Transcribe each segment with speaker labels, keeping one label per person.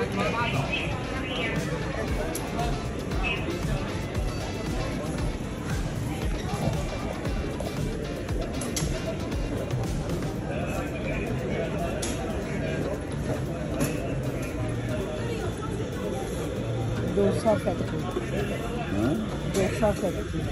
Speaker 1: Dosa factory, dosa factory.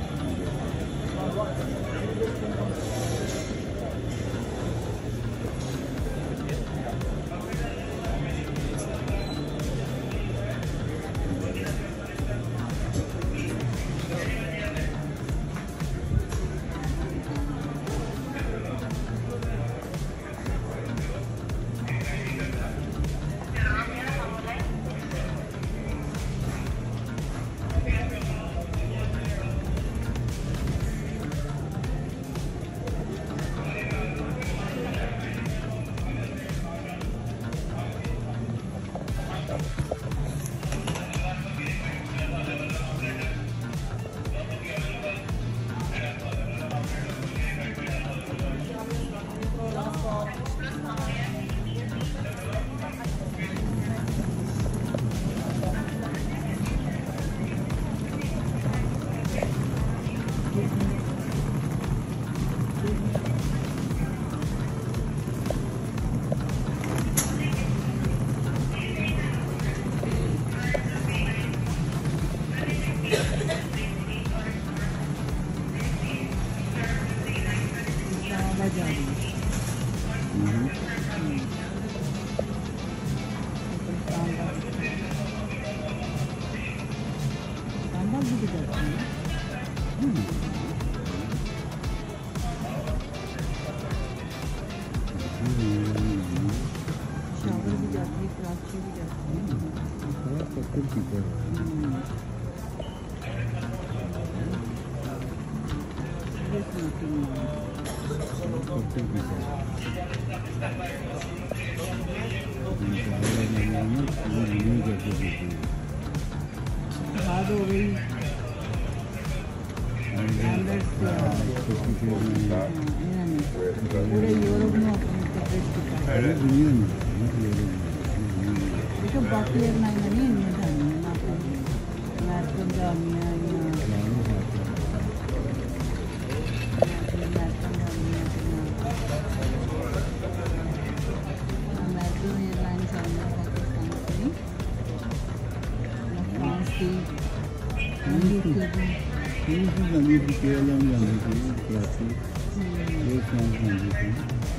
Speaker 1: पूरे Europe में देखो बाकी एयरलाइन नहीं इनमें जानी है ना अमेरिकन जानी है अमेरिकन एयरलाइन जानी है पाकिस्तान की फ्रांस की केरला में जाने की कराची एक जाने की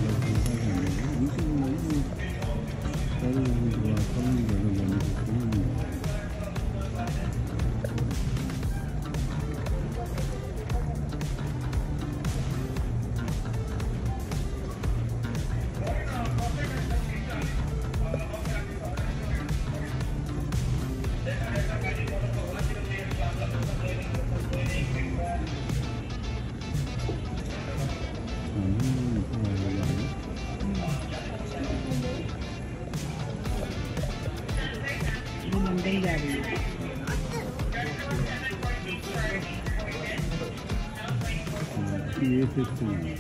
Speaker 1: ये सिस्टम है।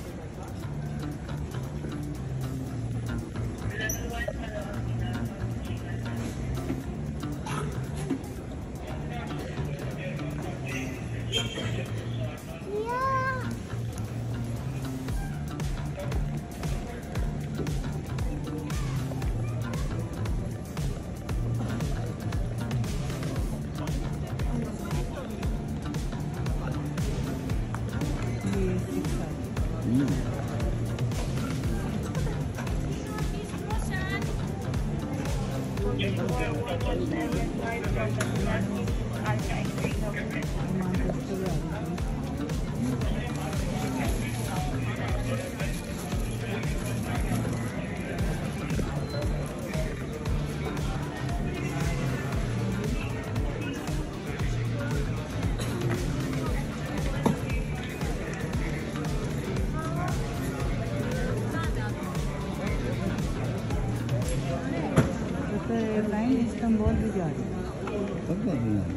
Speaker 1: इस्तांबुल भी जा रही है।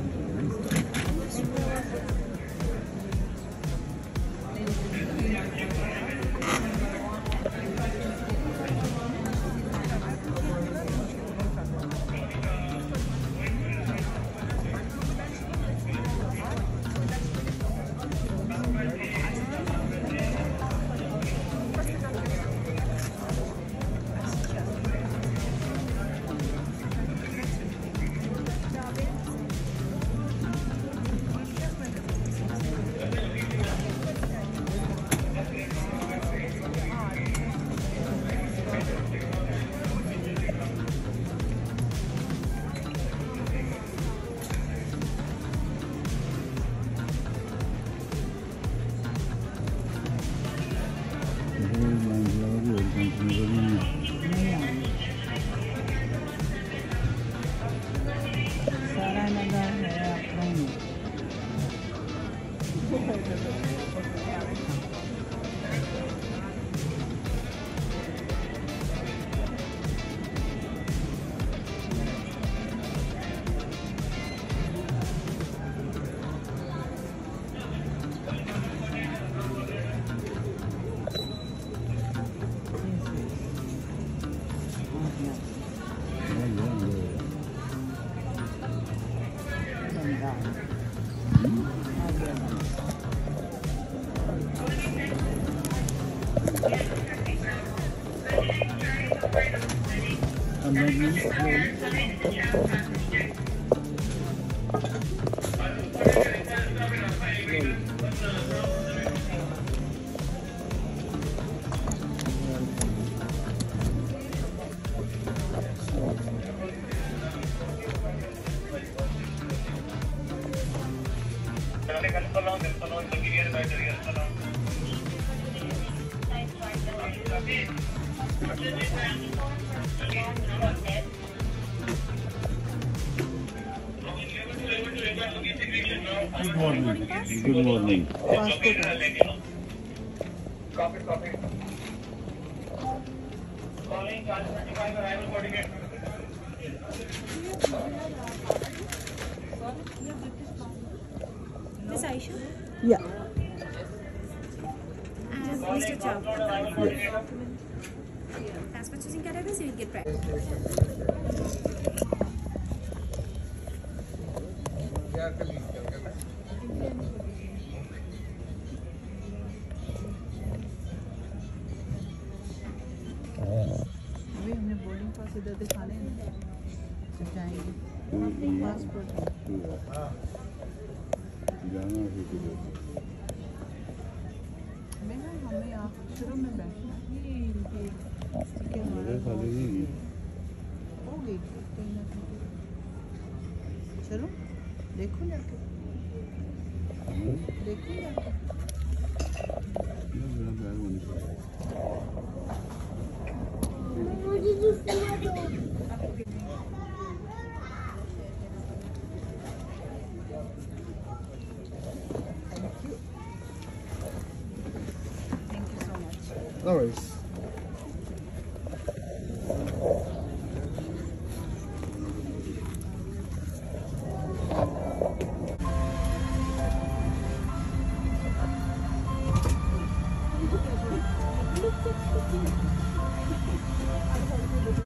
Speaker 1: Good morning. Good morning.
Speaker 2: Copy. Calling 25 arrival boarding gate.
Speaker 3: Miss Aisha?
Speaker 4: Yeah.
Speaker 3: And Mr. Chow.
Speaker 1: Yes.
Speaker 3: Passport choosing categories, you will get price.
Speaker 4: अभी हमने बोर्डिंग पास इधर दिखाने हैं ना, तो जाएंगे पासपोर्ट
Speaker 1: जाना है किधर?
Speaker 4: में ना हमें आप शुरू में बैठना कि
Speaker 1: मेरे खाली नहीं
Speaker 4: हो गई कहीं ना कहीं। चलो देखो जाके
Speaker 1: मेरा बैग होने चाहिए।
Speaker 4: Thank you so much.
Speaker 5: No worries.
Speaker 4: Look,